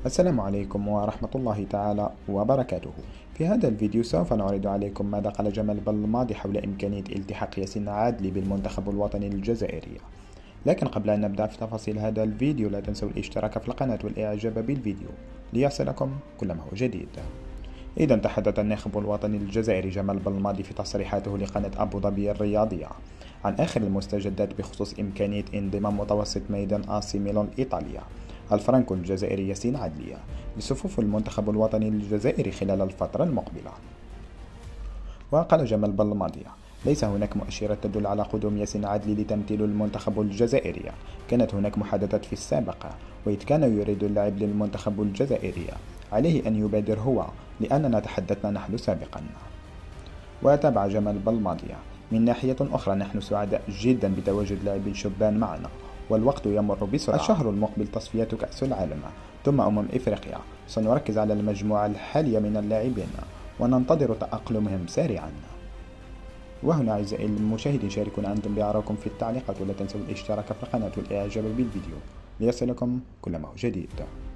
السلام عليكم ورحمة الله تعالى وبركاته. في هذا الفيديو سوف نعرض عليكم ماذا قال جمال بلماضي حول إمكانية التحاق ياسين عادلي بالمنتخب الوطني الجزائري. لكن قبل أن نبدأ في تفاصيل هذا الفيديو لا تنسوا الاشتراك في القناة والإعجاب بالفيديو ليصلكم كل ما هو جديد. إذا تحدث الناخب الوطني الجزائري جمال بلماضي في تصريحاته لقناة أبو ظبي الرياضية عن آخر المستجدات بخصوص إمكانية انضمام متوسط ميدان AC ميلان إيطاليا الفرنكو الجزائري ياسين عدلي لصفوف المنتخب الوطني الجزائري خلال الفترة المقبلة. وقال جمال بلماضي: ليس هناك مؤشرات تدل على قدوم ياسين عدلي لتمثيل المنتخب الجزائري. كانت هناك محادثات في السابق، وإذ كان يريد اللعب للمنتخب الجزائري عليه أن يبادر هو، لأننا تحدثنا نحن سابقا. وتابع جمال بلماضي: من ناحية أخرى نحن سعداء جدا بتواجد لاعبي الشبان معنا، والوقت يمر بسرعة. الشهر المقبل تصفيات كأس العالم ثم إفريقيا. سنركز على المجموعة الحالية من اللاعبين وننتظر تأقلمهم سريعا. وهنا أعزائي المشاهدين شاركونا أنتم بآرائكم في التعليقات، ولا تنسوا الاشتراك في القناة والإعجاب بالفيديو ليصلكم كل ما هو جديد.